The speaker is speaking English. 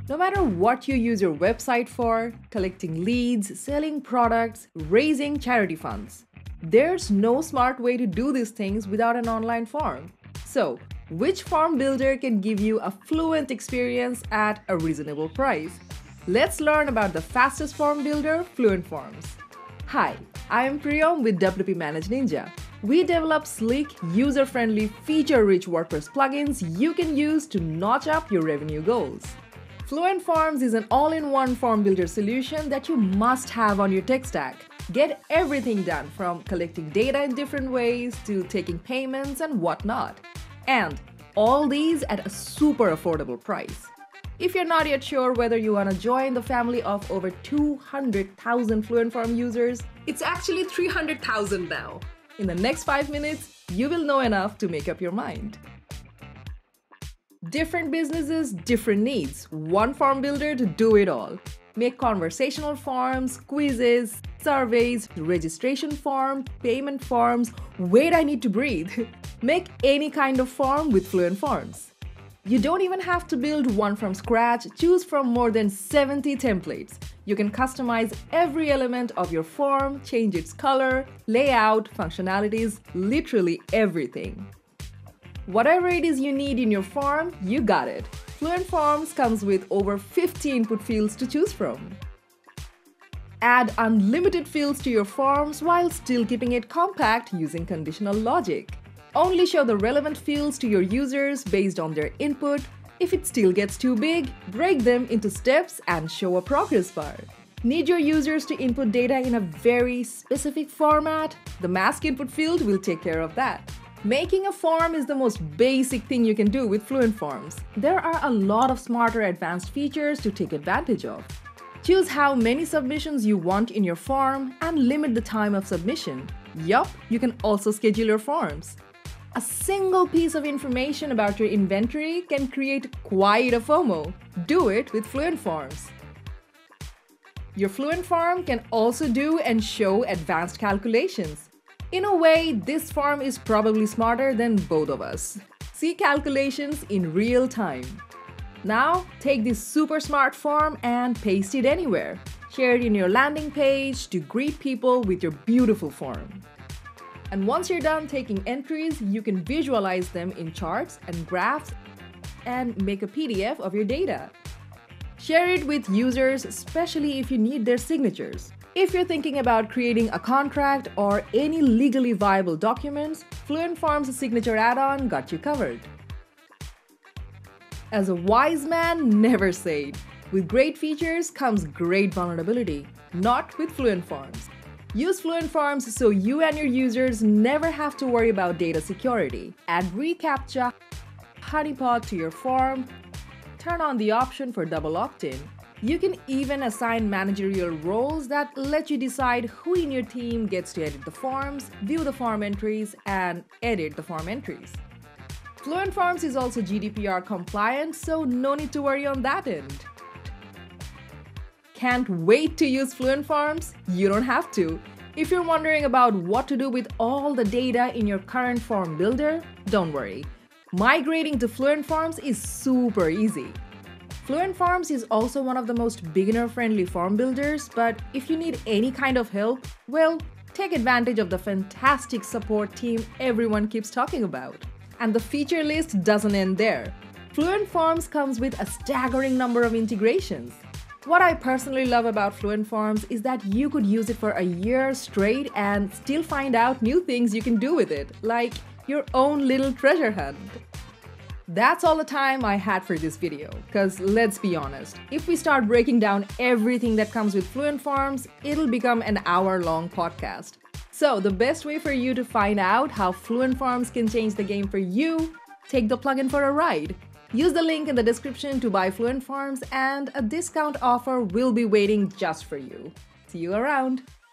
No matter what you use your website for, collecting leads, selling products, raising charity funds, there's no smart way to do these things without an online form. So, which form builder can give you a fluent experience at a reasonable price? Let's learn about the fastest form builder, Fluent Forms. Hi, I am Priyam with WPManageNinja. We develop sleek, user-friendly, feature-rich WordPress plugins you can use to notch up your revenue goals. Fluent Forms is an all-in-one form builder solution that you must have on your tech stack. Get everything done from collecting data in different ways to taking payments and whatnot. And all these at a super affordable price. If you're not yet sure whether you want to join the family of over 200,000 Fluent Form users, it's actually 300,000 now. In the next 5 minutes, you will know enough to make up your mind. Different businesses, different needs. One form builder to do it all. Make conversational forms, quizzes, surveys, registration form, payment forms. Wait, I need to breathe. Make any kind of form with Fluent Forms. You don't even have to build one from scratch. Choose from more than 70 templates. You can customize every element of your form, change its color, layout, functionalities, literally everything. Whatever it is you need in your form, you got it. Fluent Forms comes with over 50 input fields to choose from. Add unlimited fields to your forms while still keeping it compact using conditional logic. Only show the relevant fields to your users based on their input. If it still gets too big, break them into steps and show a progress bar. Need your users to input data in a very specific format? The mask input field will take care of that. Making a form is the most basic thing you can do with Fluent Forms. There are a lot of smarter advanced features to take advantage of. Choose how many submissions you want in your form and limit the time of submission. Yup, you can also schedule your forms. A single piece of information about your inventory can create quite a FOMO. Do it with Fluent Forms. Your Fluent Form can also do and show advanced calculations. In a way, this form is probably smarter than both of us. See calculations in real time. Now, take this super smart form and paste it anywhere. Share it in your landing page to greet people with your beautiful form. And once you're done taking entries, you can visualize them in charts and graphs and make a PDF of your data. Share it with users, especially if you need their signatures. If you're thinking about creating a contract or any legally viable documents, Fluent Forms signature add-on got you covered. As a wise man never said, with great features comes great vulnerability, not with Fluent Forms. Use Fluent Forms so you and your users never have to worry about data security. Add reCAPTCHA honeypot to your form. Turn on the option for double opt-in. You can even assign managerial roles that let you decide who in your team gets to edit the forms, view the form entries, and edit the form entries. Fluent Forms is also GDPR compliant, so no need to worry on that end. Can't wait to use Fluent Forms? You don't have to. If you're wondering about what to do with all the data in your current form builder, don't worry. Migrating to Fluent Forms is super easy. Fluent Forms is also one of the most beginner-friendly form builders, but if you need any kind of help, well, take advantage of the fantastic support team everyone keeps talking about. And the feature list doesn't end there. Fluent Forms comes with a staggering number of integrations. What I personally love about Fluent Forms is that you could use it for a year straight and still find out new things you can do with it, like your own little treasure hunt. That's all the time I had for this video, because let's be honest, if we start breaking down everything that comes with Fluent Forms, it'll become an hour-long podcast. So the best way for you to find out how Fluent Forms can change the game for you, take the plugin for a ride. Use the link in the description to buy Fluent Forms and a discount offer will be waiting just for you. See you around!